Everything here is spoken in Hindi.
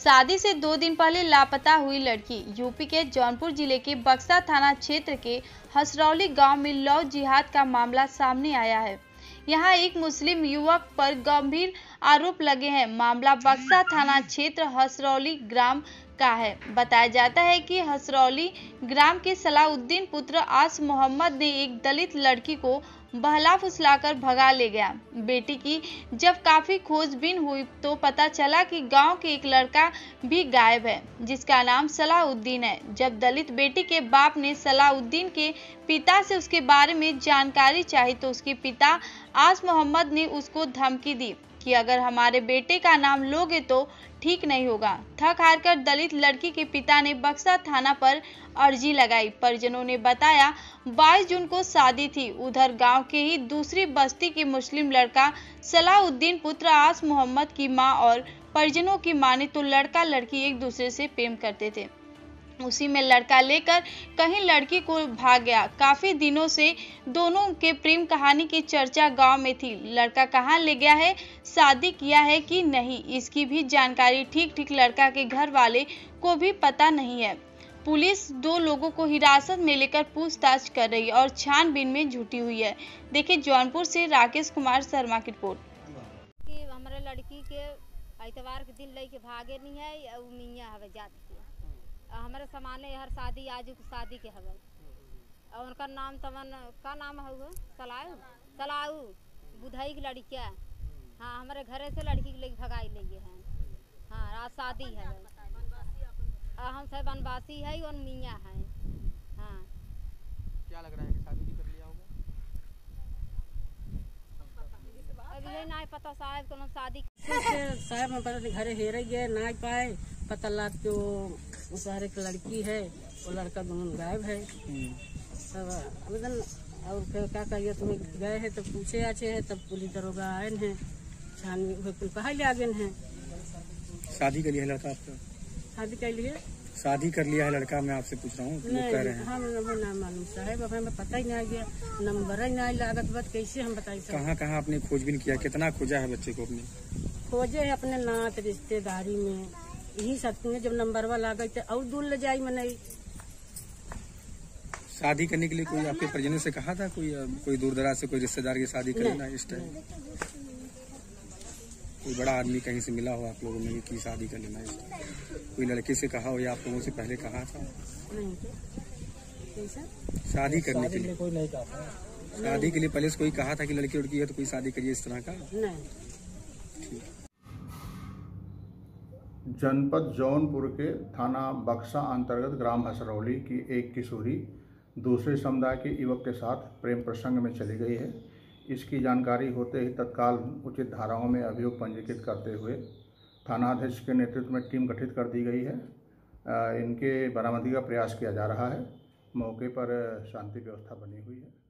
शादी से 2 दिन पहले लापता हुई लड़की। यूपी के जौनपुर जिले के बक्सा थाना क्षेत्र के हसरौली गांव में लव जिहाद का मामला सामने आया है। यहां एक मुस्लिम युवक पर गंभीर आरोप लगे हैं। मामला बक्सा थाना क्षेत्र हसरौली ग्राम का है। बताया जाता है कि हसरौली ग्राम के सलाउद्दीन पुत्र आस मोहम्मद ने एक दलित लड़की को बहला फुसलाकर भगा ले गया। बेटी की जब काफी खोजबीन हुई तो पता चला कि गांव के एक लड़का भी गायब है, जिसका नाम सलाउद्दीन है। जब दलित बेटी के बाप ने सलाउद्दीन के पिता से उसके बारे में जानकारी चाही तो उसके पिता आस मोहम्मद ने उसको धमकी दी कि अगर हमारे बेटे का नाम लोगे तो ठीक नहीं होगा। थक हार कर दलित लड़की के पिता ने बक्सा थाना पर अर्जी लगाई। परिजनों ने बताया 22 जून को शादी थी। उधर गांव के ही दूसरी बस्ती के मुस्लिम लड़का सलाउद्दीन पुत्र आस मोहम्मद की मां और परिजनों की माने तो लड़का लड़की एक दूसरे से प्रेम करते थे। उसी में लड़का लेकर कहीं लड़की को भाग गया। काफी दिनों से दोनों के प्रेम कहानी की चर्चा गांव में थी। लड़का कहां ले गया है, शादी किया है कि नहीं, इसकी भी जानकारी ठीक लड़का के घर वाले को भी पता नहीं है। पुलिस 2 लोगों को हिरासत में लेकर पूछताछ कर रही है और छानबीन में जुटी हुई है। देखिए जौनपुर से राकेश कुमार शर्मा की रिपोर्ट। हमारे लड़की के इतवार के दिन लेके भागे नहीं है, मियाँ हवे जात के हमारे समाने हर शादी आज शादी के हवे और उनका नाम तमन का नाम है सलाऊ बुधाई की लड़किया। हाँ हमारे घरे से लड़की के लेके भगाई ले गए हैं। हाँ आज शादी है, हम सब वनवासी है और मियाँ है। हाँ क्या लग रहा है कि शादी भी कर लिया होगा? अभी ये नहीं पता साहब कोनो शादी साहब हम पता घरे हेरे गए ना पाए, पता लग तो उस एक लड़की है, वो लड़का दोनों गायब है। तब आवेदन और फिर क्या कहिए तुम्हें गए हैं तब पूछे आचे है, तब पुलिस दरोगा आए हैं, छानबीन कहा ले आगे हैं। शादी कर लिया है लड़का आपका? शादी कर लिए, शादी कर लिया है लड़का? मैं आपसे पूछ रहा हूँ, कह रहे हैं हम ना मालूम साहब, अब हमें पता ही नहीं गया, नंबर ही नहीं लागत, बात कैसे हम बताइए। कहाँ आपने खोजबीन किया, कितना खोजा है बच्चे को? अपने खोजे है अपने नात रिश्तेदारी में, यही सब में जब नंबर वाला गई तो और दूर ले जाई मनाई। शादी करने के लिए कोई आपके परिजनों से कहा था, कोई दूर दराज से कोई रिश्तेदार की शादी करना इस टाइम? कोई बड़ा आदमी कहीं से मिला हो आप लोगों में कि शादी कर लेना इस टाइम? कोई लड़के से कहा हो या आप लोगों से पहले कहा था? नहीं शादी करने के लिए कोई नहीं कहा। शादी के लिए पहले से कोई कहा था कि लड़की उड़की है तो कोई शादी करिए इस तरह का? नहीं। जनपद जौनपुर के थाना बक्सा अंतर्गत ग्राम हसरौली की एक किशोरी दूसरे समुदाय के युवक के साथ प्रेम प्रसंग में चली गई है। इसकी जानकारी होते ही तत्काल उचित धाराओं में अभियोग पंजीकृत करते हुए थानाध्यक्ष के नेतृत्व में टीम गठित कर दी गई है। इनके बरामदगी का प्रयास किया जा रहा है। मौके पर शांति व्यवस्था बनी हुई है।